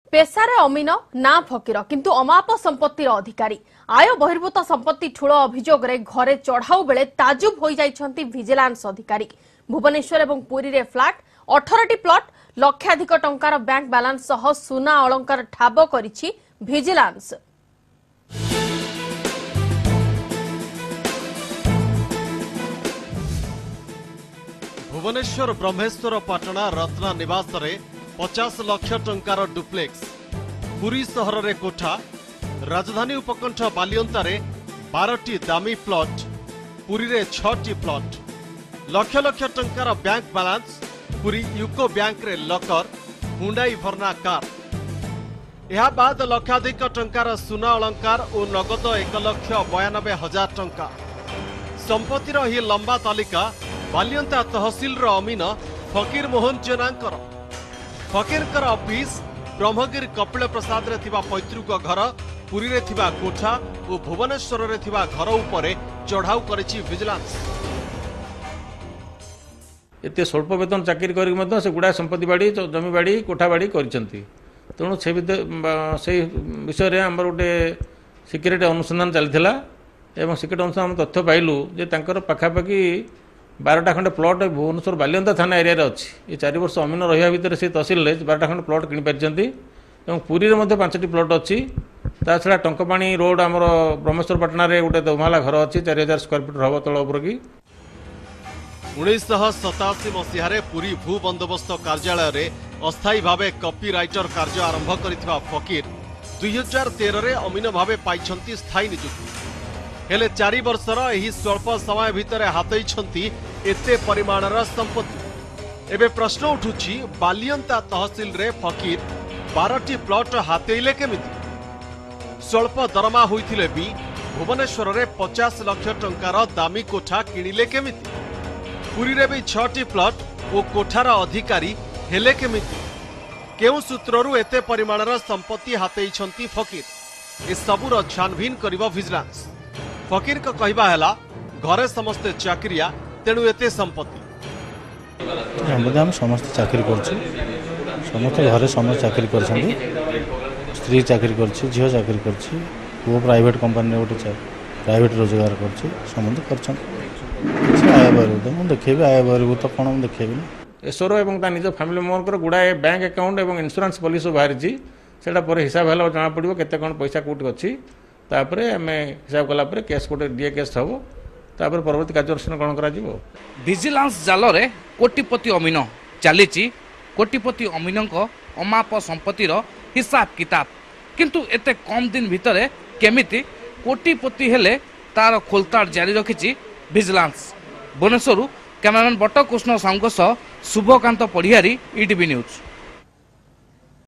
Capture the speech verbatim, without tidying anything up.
पेशारे अमीन ना फकीर किंतु अमाप संपत्तिर अधिकारी आय बहिर्भूत संपत्ति ठूल अभियोग घरे चढ़ाऊ बेले ताजुब हो जाइछंती विजिलेंस अधिकारी। भुवनेश्वर एवं पुरी रे फ्लैट अठारह टी प्लॉट लक्षाधिक टंकार बैंक बैलेंस सह सुना अलंकार ठाब करिछि विजिलेंस। भुवनेश्वर ब्रह्मेश्वर पाटना रत्ना निवास रे पचास लाख टंकार डुप्लेक्स, पुरी सहर रे कोठा, राजधानी उपकंठ बालियंता रे बारह टी दामी प्लॉट, पुरी रे छह टी प्लॉट, लक्ष लक्ष टंकार bank balance, Puri UCO bank रे लकर, हुंडाई भरना कार, यह बाद लक्षाधिक टंकार सुना अलंकार और नगद एक लक्ष बयानबे हजार टंका। संपत्तिर ही लंबा तालिका बालियंता तहसील रो अमीन फकीर मोहन जेनांकर। फकीर कर ऑफिस ब्रह्मगिरी कपिल प्रसाद रे थिबा पैतृक घर, पुरी रे थिबा कोठा और भुवनेश्वर रे थिबा घर उपरे चढ़ाऊ करिछि विजिलेंस। एते स्वल्प वेतन चाकरी करी मध्य से गुडा संपत्ति बाड़ी जमी बाड़ी कोठा बाड़ी करिसंती। तेणु से से विषय रे हमर गोटे सिक्रेट अनुसंधान चलथिला एवं सिक्रेट अनुसंधान तथ्य पाइलु जे तांकर पाखापाखि बारटा खंडे प्लॉट भुवनेश्वर बालियंता थाना एरिया रे अछि। ये चार वर्ष अमीन रहिया भितर से तहसील रे बारटा खंडे प्लॉट किनि पारिचंती एवं पुरी रे मध्ये पांचटी प्लॉट अछि। ता छडा टंकपाणी रोड हमर ब्रह्मेश्वर पाटना रे गोटे दोमाला घर अछि चार हजार स्क्वायर फीट हबो तळ उपर की। उन्नीस सतासी मसीह पुरी भू बंदोबस्त कार्यालय रे अस्थायी भावे कॉपीराइटर कार्य आरंभ करिथिबा फकीर दुई हजार तेरह रे अमीन भावे पाइछंती स्थायी नियुक्ति। हेले चारि वर्षर एही स्वल्प समय भितर हातैछंती एते परिमाणर संपत्ति। एबे प्रश्न उठुछि बालियंता तहसील रे फकीर बारह टी प्लॉट हातेइले केमिति? स्वल्प दरमा होइथिले भी भुवनेश्वर रे पचास लाख टंकार दामी कोठा किनिले केमिति? पुरी रे भी छह टी प्लॉट ओ कोठार अधिकारी हेले केमिति? केउ सूत्ररु एते परिमाणर संपत्ति हातेइछंती फकीर? ए सबुर छानभिन करिबो विजिलेंस। फकीर का कहवा है घरे समस्ते चाकरिया तेणु एते संपत्ति। हम समस्त चाकरी करछी, समस्त घरे समस्त चाकरी करछंती। स्त्री चाकरी करछी, झियो चाकरी करछी, वो प्राइवेट कंपनी रे गोटे प्राइवेट रोजगार करछी, समस्त करछंती। किछ आय बरबूत हम देखेबे, आय बरबूत कोन हम देखेबे ना। एसोरो एवं ता निज फैमिली मेंबर गुड़ाए बैंक अकाउंट एवं इंश्योरेंस पॉलिसी बाहरी सेटा पर हिसाब हेला जाना पड़िबो केते कोन पैसा कोट अछि। तापरे हमें हिसाब कला परे केस कोटे डीए केस हबो तापर परवर्ती कार्यानुष्ठान कोन करा जिवो। विजिलेंस जाल रे कोटिपति अमीन चलीची कोटिपति अमीनक अमाप संपत्तिर हिसाब किताब किंतु एते कम दिन भितरे केमिति कोटिपति हेले तार खोलताड़ जारी रखिछि vigilance. Bhubaneswar cameraman Bata Krishna Sahu Shubhakant Padhiari ETV news.